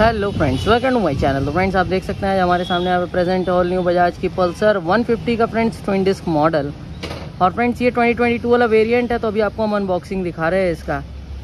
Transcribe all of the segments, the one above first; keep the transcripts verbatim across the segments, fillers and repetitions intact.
Hello friends, welcome to my channel. तो friends आप देख सकते हैं हमारे सामने यहाँ पे प्रेजेंट ऑल न्यू बजाज की पल्सर वन फिफ्टी का फ्रेंड्स ट्विन डिस्क मॉडल। और फ्रेंड्स ये ट्वेंटी ट्वेंटी टू वाला वेरिएंट है, तो अभी आपको हम अनबॉक्सिंग दिखा रहे हैं इसका।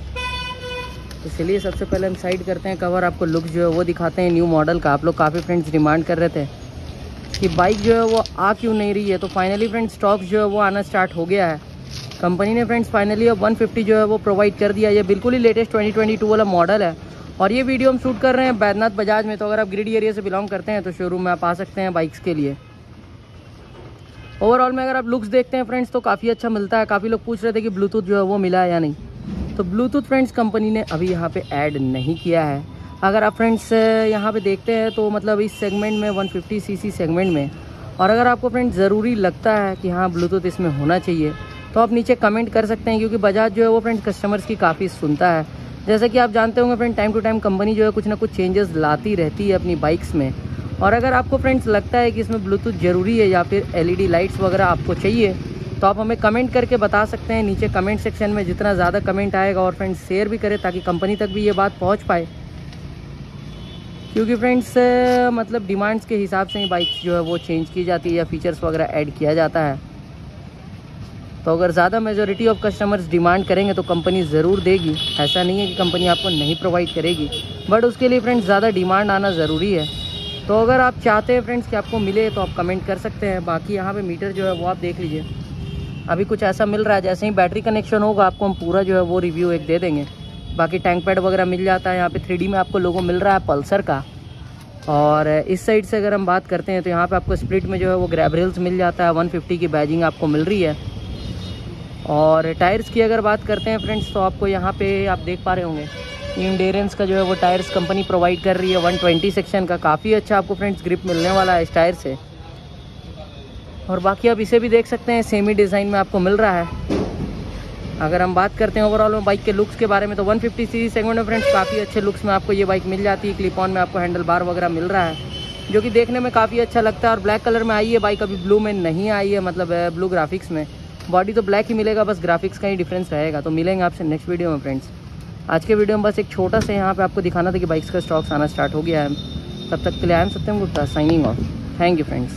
तो चलिए सबसे पहले हम साइड करते हैं कवर, आपको लुक जो है वो दिखाते हैं न्यू मॉडल का। आप लोग काफ़ी फ्रेंड्स डिमांड कर रहे थे कि बाइक जो है वो आ क्यों नहीं रही है, तो फाइनली फ्रेंड्स स्टॉक जो है वो आना स्टार्ट हो गया है। कंपनी ने फ्रेंड्स फाइनली अब वन फिफ्टी जो है वो प्रोवाइड कर दिया। ये बिल्कुल ही लेटेस्ट ट्वेंटी ट्वेंटी टू वाला मॉडल है और ये वीडियो हम शूट कर रहे हैं बैद्यनाथ बजाज में। तो अगर आप गिरिडीह एरिया से बिलोंग करते हैं तो शोरूम में आप आ सकते हैं बाइक्स के लिए। ओवरऑल में अगर आप लुक्स देखते हैं फ्रेंड्स तो काफ़ी अच्छा मिलता है। काफ़ी लोग पूछ रहे थे कि ब्लूटूथ जो है वो मिला है या नहीं, तो ब्लूटूथ फ्रेंड्स कंपनी ने अभी यहाँ पे ऐड नहीं किया है। अगर आप फ्रेंड्स यहाँ पे देखते हैं तो मतलब इस सेगमेंट में one fifty C C segment में, और अगर आपको फ्रेंड्स ज़रूरी लगता है कि हाँ ब्लूटूथ इसमें होना चाहिए तो आप नीचे कमेंट कर सकते हैं, क्योंकि बजाज जो है वो फ्रेंड्स कस्टमर्स की काफ़ी सुनता है। जैसे कि आप जानते होंगे friend, time to time company जो है कुछ ना कुछ चेंजेस लाती रहती है अपनी बाइक्स में। और अगर आपको फ्रेंड्स लगता है कि इसमें ब्लूटूथ ज़रूरी है या फिर एलईडी लाइट्स वगैरह आपको चाहिए, तो आप हमें कमेंट करके बता सकते हैं नीचे कमेंट सेक्शन में। जितना ज़्यादा कमेंट आएगा और फ्रेंड्स शेयर भी करें ताकि कंपनी तक भी ये बात पहुँच पाए, क्योंकि फ्रेंड्स मतलब डिमांड्स के हिसाब से ही बाइक जो है वो चेंज की जाती है या फीचर्स वगैरह ऐड किया जाता है। तो अगर ज़्यादा मेजॉरिटी ऑफ कस्टमर्स डिमांड करेंगे तो कंपनी ज़रूर देगी। ऐसा नहीं है कि कंपनी आपको नहीं प्रोवाइड करेगी, बट उसके लिए फ्रेंड्स ज़्यादा डिमांड आना ज़रूरी है। तो अगर आप चाहते हैं फ्रेंड्स कि आपको मिले तो आप कमेंट कर सकते हैं। बाकी यहाँ पे मीटर जो है वो आप देख लीजिए, अभी कुछ ऐसा मिल रहा है जैसे ही बैटरी कनेक्शन होगा आपको हम पूरा जो है वो रिव्यू एक दे देंगे। बाकी टैंक पैड वगैरह मिल जाता है। यहाँ पे थ्री डी में आपको लोगो मिल रहा है पल्सर का। और इस साइड से अगर हम बात करते हैं तो यहाँ पे आपको स्प्लिट में जो है वो ग्रैब रेल्स मिल जाता है। वन फिफ्टी की बैजिंग आपको मिल रही है। और टायर्स की अगर बात करते हैं फ्रेंड्स तो आपको यहाँ पे आप देख पा रहे होंगे इंडेरेंस का जो है वो टायर्स कंपनी प्रोवाइड कर रही है वन ट्वेंटी सेक्शन का। काफ़ी अच्छा आपको फ्रेंड्स ग्रिप मिलने वाला है इस टायर से। और बाकी आप इसे भी देख सकते हैं, सेमी डिज़ाइन में आपको मिल रहा है। अगर हम बात करते हैं ओवरऑल में बाइक के लुक्स के बारे में तो वन फिफ्टी सीसी सेगमेंट में फ्रेंड्स काफ़ी अच्छे लुक्स में आपको ये बाइक मिल जाती है। क्लिप ऑन में आपको हैंडल बार वगैरह मिल रहा है जो कि देखने में काफ़ी अच्छा लगता है। और ब्लैक कलर में आई है बाइक, अभी ब्लू में नहीं आई है, मतलब ब्लू ग्राफिक्स में। बॉडी तो ब्लैक ही मिलेगा, बस ग्राफिक्स का ही डिफरेंस रहेगा। तो मिलेंगे आपसे नेक्स्ट वीडियो में फ्रेंड्स। आज के वीडियो में बस एक छोटा सा यहाँ पे आपको दिखाना था कि बाइक्स का स्टॉक्स आना स्टार्ट हो गया है। तब तक के लिए I am Satyam Gupta signing off. Thank you friends.